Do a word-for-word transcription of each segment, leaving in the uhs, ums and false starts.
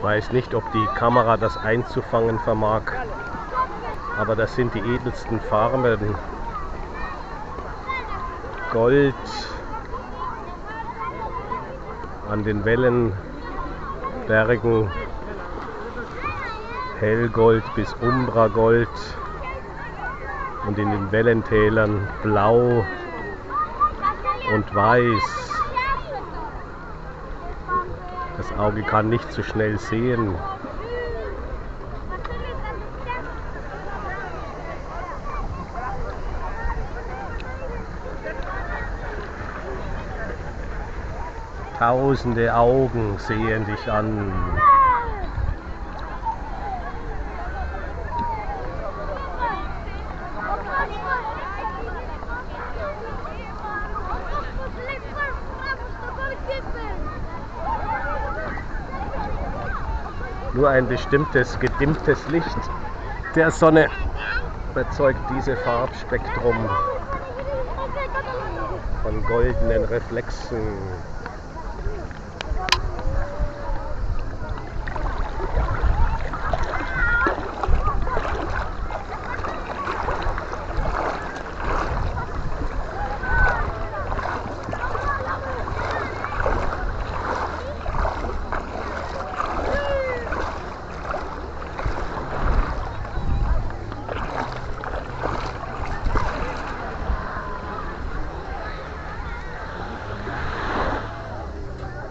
Ich weiß nicht, ob die Kamera das einzufangen vermag, aber das sind die edelsten Farben. Gold an den Wellenbergen, Hellgold bis Umbragold und in den Wellentälern Blau und Weiß. Das Auge kann nicht so schnell sehen. Tausende Augen sehen dich an. Nur ein bestimmtes gedimmtes Licht der Sonne erzeugt dieses Farbspektrum von goldenen Reflexen.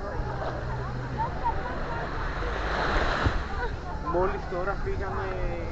Μόλις τώρα φύγαμε